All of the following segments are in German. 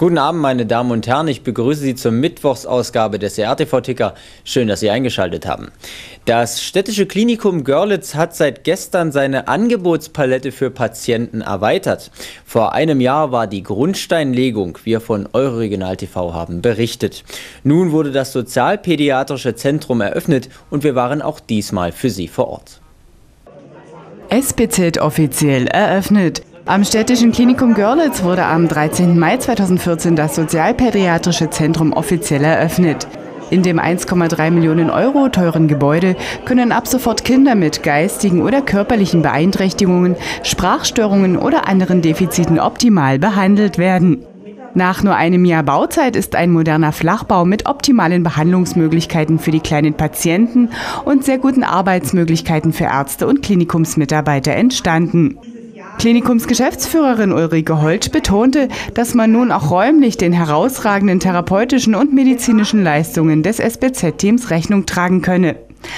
Guten Abend, meine Damen und Herren. Ich begrüße Sie zur Mittwochsausgabe des RTV-Ticker. Schön, dass Sie eingeschaltet haben. Das Städtische Klinikum Görlitz hat seit gestern seine Angebotspalette für Patienten erweitert. Vor einem Jahr war die Grundsteinlegung, wir von Euroregional TV haben berichtet. Nun wurde das Sozialpädiatrische Zentrum eröffnet und wir waren auch diesmal für Sie vor Ort. SBZ offiziell eröffnet. Am Städtischen Klinikum Görlitz wurde am 13. Mai 2014 das Sozialpädiatrische Zentrum offiziell eröffnet. In dem 1,3 Millionen Euro teuren Gebäude können ab sofort Kinder mit geistigen oder körperlichen Beeinträchtigungen, Sprachstörungen oder anderen Defiziten optimal behandelt werden. Nach nur einem Jahr Bauzeit ist ein moderner Flachbau mit optimalen Behandlungsmöglichkeiten für die kleinen Patienten und sehr guten Arbeitsmöglichkeiten für Ärzte und Klinikumsmitarbeiter entstanden. Klinikumsgeschäftsführerin Ulrike Holt betonte, dass man nun auch räumlich den herausragenden therapeutischen und medizinischen Leistungen des SBZ-Teams Rechnung tragen könne.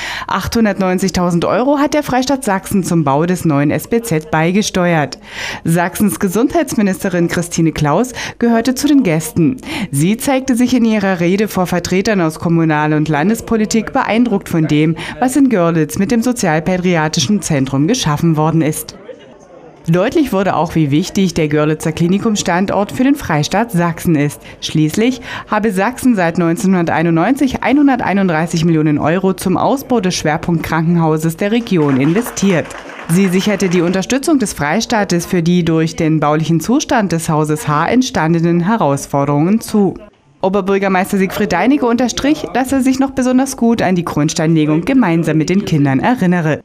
890.000 Euro hat der Freistaat Sachsen zum Bau des neuen SBZ beigesteuert. Sachsens Gesundheitsministerin Christine Klaus gehörte zu den Gästen. Sie zeigte sich in ihrer Rede vor Vertretern aus Kommunal- und Landespolitik beeindruckt von dem, was in Görlitz mit dem Sozialpädiatrischen Zentrum geschaffen worden ist. Deutlich wurde auch, wie wichtig der Görlitzer Klinikumstandort für den Freistaat Sachsen ist. Schließlich habe Sachsen seit 1991 131 Millionen Euro zum Ausbau des Schwerpunktkrankenhauses der Region investiert. Sie sicherte die Unterstützung des Freistaates für die durch den baulichen Zustand des Hauses H entstandenen Herausforderungen zu. Oberbürgermeister Siegfried Deinecke unterstrich, dass er sich noch besonders gut an die Grundsteinlegung gemeinsam mit den Kindern erinnere.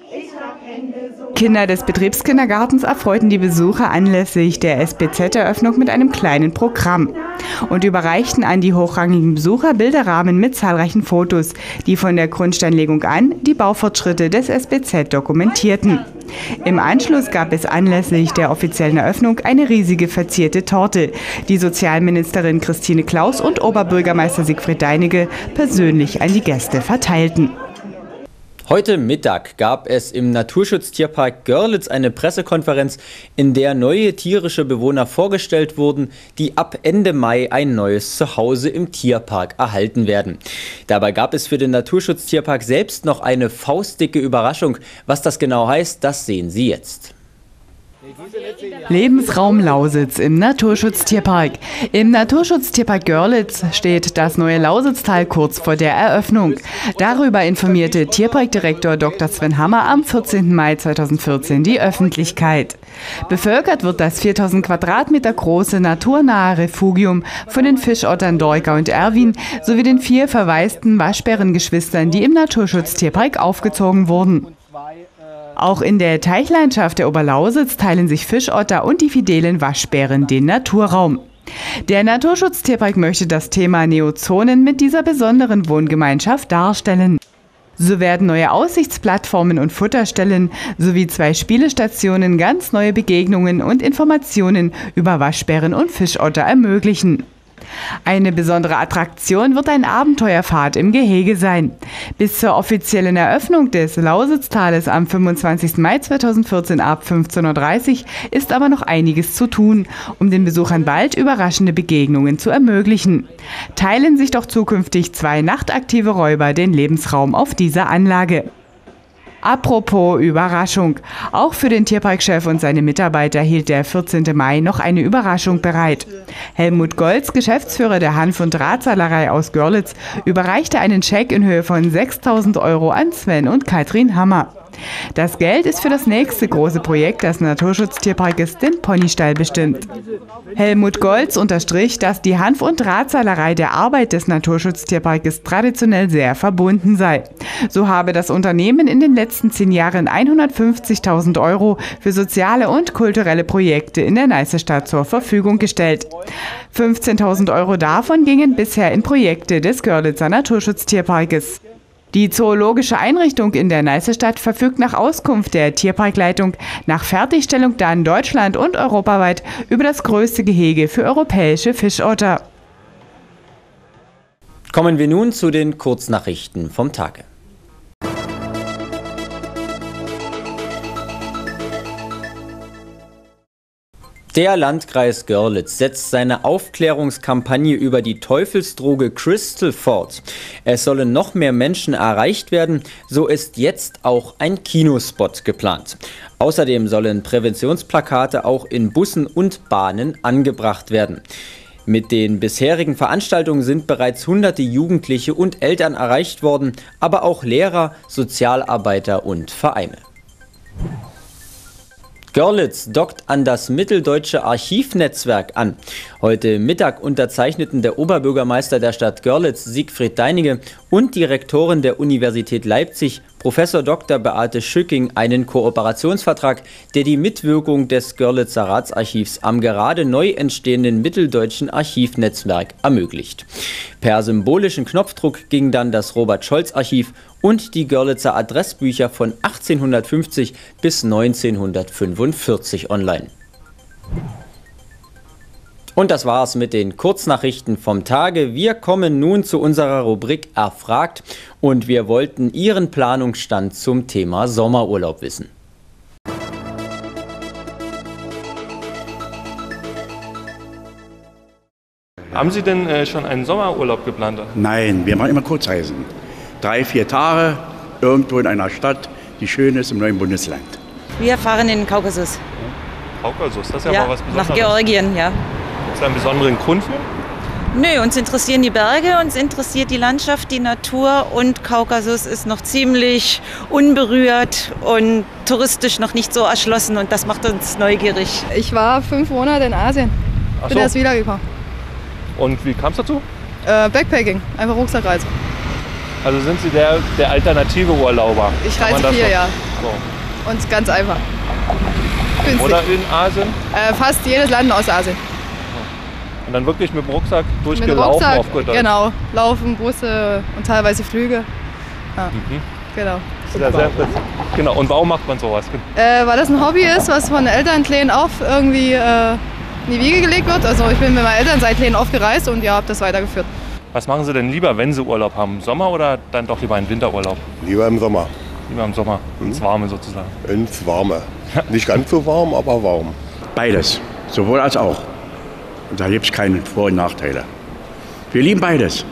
Kinder des Betriebskindergartens erfreuten die Besucher anlässlich der SBZ-Eröffnung mit einem kleinen Programm und überreichten an die hochrangigen Besucher Bilderrahmen mit zahlreichen Fotos, die von der Grundsteinlegung an die Baufortschritte des SBZ dokumentierten. Im Anschluss gab es anlässlich der offiziellen Eröffnung eine riesige verzierte Torte, die Sozialministerin Christine Klaus und Oberbürgermeister Siegfried Deinecke persönlich an die Gäste verteilten. Heute Mittag gab es im Naturschutztierpark Görlitz eine Pressekonferenz, in der neue tierische Bewohner vorgestellt wurden, die ab Ende Mai ein neues Zuhause im Tierpark erhalten werden. Dabei gab es für den Naturschutztierpark selbst noch eine faustdicke Überraschung. Was das genau heißt, das sehen Sie jetzt. Lebensraum Lausitz im Naturschutztierpark. Im Naturschutztierpark Görlitz steht das neue Lausitztal kurz vor der Eröffnung. Darüber informierte Tierparkdirektor Dr. Sven Hammer am 14. Mai 2014 die Öffentlichkeit. Bevölkert wird das 4000 Quadratmeter große naturnahe Refugium von den Fischottern Dorka und Erwin sowie den 4 verwaisten Waschbärengeschwistern, die im Naturschutztierpark aufgezogen wurden. Auch in der Teichlandschaft der Oberlausitz teilen sich Fischotter und die fidelen Waschbären den Naturraum. Der Naturschutztierpark möchte das Thema Neozonen mit dieser besonderen Wohngemeinschaft darstellen. So werden neue Aussichtsplattformen und Futterstellen sowie 2 Spielestationen ganz neue Begegnungen und Informationen über Waschbären und Fischotter ermöglichen. Eine besondere Attraktion wird ein Abenteuerpfad im Gehege sein. Bis zur offiziellen Eröffnung des Lausitztales am 25. Mai 2014 ab 15:30 Uhr ist aber noch einiges zu tun, um den Besuchern bald überraschende Begegnungen zu ermöglichen. Teilen sich doch zukünftig 2 nachtaktive Räuber den Lebensraum auf dieser Anlage. Apropos Überraschung. Auch für den Tierparkchef und seine Mitarbeiter hielt der 14. Mai noch eine Überraschung bereit. Helmut Golz, Geschäftsführer der Hanf- und Drahtseilerei aus Görlitz, überreichte einen Scheck in Höhe von 6.000 Euro an Sven und Katrin Hammer. Das Geld ist für das nächste große Projekt des Naturschutztierparkes, den Ponystall, bestimmt. Helmut Golz unterstrich, dass die Hanf- und Drahtseilerei der Arbeit des Naturschutztierparkes traditionell sehr verbunden sei. So habe das Unternehmen in den letzten 10 Jahren 150.000 Euro für soziale und kulturelle Projekte in der Neißestadt zur Verfügung gestellt. 15.000 Euro davon gingen bisher in Projekte des Görlitzer Naturschutztierparkes. Die zoologische Einrichtung in der Neißestadt verfügt nach Auskunft der Tierparkleitung nach Fertigstellung dann deutschland- und europaweit über das größte Gehege für europäische Fischotter. Kommen wir nun zu den Kurznachrichten vom Tage. Der Landkreis Görlitz setzt seine Aufklärungskampagne über die Teufelsdroge Crystal fort. Es sollen noch mehr Menschen erreicht werden, so ist jetzt auch ein Kinospot geplant. Außerdem sollen Präventionsplakate auch in Bussen und Bahnen angebracht werden. Mit den bisherigen Veranstaltungen sind bereits hunderte Jugendliche und Eltern erreicht worden, aber auch Lehrer, Sozialarbeiter und Vereine. Görlitz dockt an das Mitteldeutsche Archivnetzwerk an. Heute Mittag unterzeichneten der Oberbürgermeister der Stadt Görlitz, Siegfried Deinige, und die Rektorin der Universität Leipzig, Professor Dr. Beate Schücking, einen Kooperationsvertrag, der die Mitwirkung des Görlitzer Ratsarchivs am gerade neu entstehenden Mitteldeutschen Archivnetzwerk ermöglicht. Per symbolischen Knopfdruck ging dann das Robert-Scholz-Archiv und die Görlitzer Adressbücher von 1850 bis 1945 online. Und das war's mit den Kurznachrichten vom Tage. Wir kommen nun zu unserer Rubrik Erfragt und wir wollten Ihren Planungsstand zum Thema Sommerurlaub wissen. Haben Sie denn schon einen Sommerurlaub geplant? Nein, wir machen immer Kurzreisen. 3-4 Tage irgendwo in einer Stadt, die schön ist im neuen Bundesland. Wir fahren in den Kaukasus. Kaukasus, das ist ja mal was Besonderes. Nach Georgien, ja. Gibt es einen besonderen Grund für? Nö, uns interessieren die Berge, uns interessiert die Landschaft, die Natur und Kaukasus ist noch ziemlich unberührt und touristisch noch nicht so erschlossen und das macht uns neugierig. Ich war 5 Monate in Asien, bin erst wiedergekommen. Und wie kam es dazu? Backpacking, einfach Rucksackreise. Also sind Sie der alternative Urlauber? Ich reise viel, ja. So. Und ganz einfach. Günstig. Oder in Asien? Fast jedes Land in Ostasien. Und dann wirklich mit dem Rucksack durchgelaufen mit Rucksack, auf gut Deutsch? Genau, Laufen, Busse und teilweise Flüge. Ja, genau. Sehr genau. Und warum macht man sowas? Weil das ein Hobby ist, was von Eltern klein auf irgendwie in die Wiege gelegt wird. Also ich bin mit meinen Eltern seit klein auf gereist und ja, habe das weitergeführt. Was machen Sie denn lieber, wenn Sie Urlaub haben? Sommer oder dann doch lieber einen Winterurlaub? Lieber im Sommer. Lieber im Sommer, ins Warme sozusagen. Ins Warme. Nicht ganz so warm, aber warm. Beides, sowohl als auch. Und da gibt es keine Vor- und Nachteile. Wir lieben beides.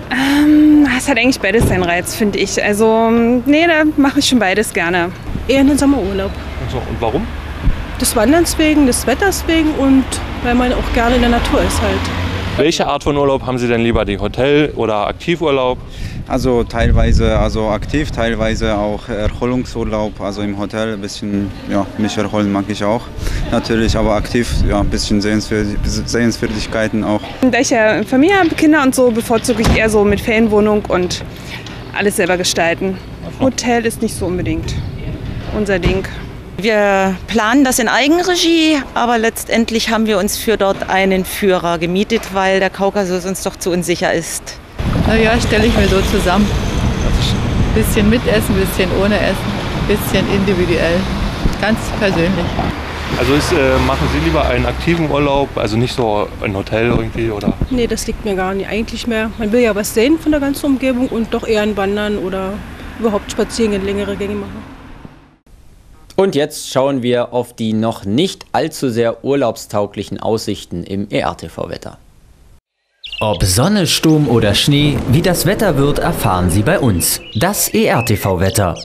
Es hat eigentlich beides seinen Reiz, finde ich. Also, nee, da mache ich schon beides gerne. Eher einen Sommerurlaub. Und warum? Des Wanderns wegen, des Wetters wegen und weil man auch gerne in der Natur ist halt. Welche Art von Urlaub haben Sie denn lieber? Die Hotel- oder Aktivurlaub? Also teilweise aktiv, teilweise auch Erholungsurlaub. Also im Hotel ein bisschen, ja, mich erholen mag ich auch. Natürlich, aber aktiv, ja, ein bisschen Sehenswürdigkeiten auch. Da ich ja Familie habe, Kinder und so, bevorzuge ich eher so mit Ferienwohnung und alles selber gestalten. Hotel ist nicht so unbedingt unser Ding. Wir planen das in Eigenregie, aber letztendlich haben wir uns für dort einen Führer gemietet, weil der Kaukasus uns doch zu unsicher ist. Naja, stelle ich mir so zusammen. Bisschen mit Essen, bisschen ohne Essen, bisschen individuell, ganz persönlich. Also machen Sie lieber einen aktiven Urlaub, also nicht so ein Hotel irgendwie, oder? Nee, das liegt mir gar nicht eigentlich mehr. Man will ja was sehen von der ganzen Umgebung und doch eher ein Wandern oder überhaupt spazieren, längere Gänge machen. Und jetzt schauen wir auf die noch nicht allzu sehr urlaubstauglichen Aussichten im ERTV-Wetter. Ob Sonne, Sturm oder Schnee, wie das Wetter wird, erfahren Sie bei uns. Das ERTV-Wetter.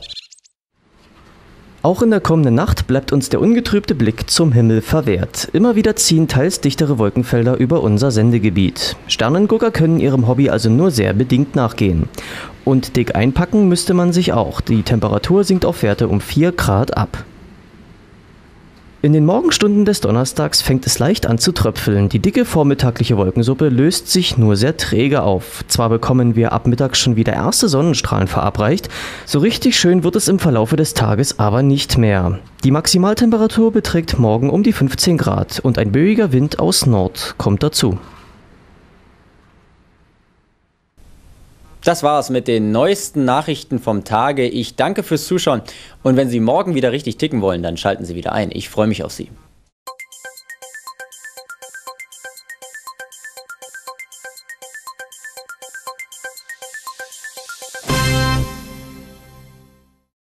Auch in der kommenden Nacht bleibt uns der ungetrübte Blick zum Himmel verwehrt. Immer wieder ziehen teils dichtere Wolkenfelder über unser Sendegebiet. Sternengucker können ihrem Hobby also nur sehr bedingt nachgehen. Und dick einpacken müsste man sich auch. Die Temperatur sinkt auf Werte um 4 Grad ab. In den Morgenstunden des Donnerstags fängt es leicht an zu tröpfeln. Die dicke vormittagliche Wolkensuppe löst sich nur sehr träge auf. Zwar bekommen wir ab Mittag schon wieder erste Sonnenstrahlen verabreicht, so richtig schön wird es im Verlaufe des Tages aber nicht mehr. Die Maximaltemperatur beträgt morgen um die 15 Grad und ein böiger Wind aus Nord kommt dazu. Das war's mit den neuesten Nachrichten vom Tage. Ich danke fürs Zuschauen und wenn Sie morgen wieder richtig ticken wollen, dann schalten Sie wieder ein. Ich freue mich auf Sie.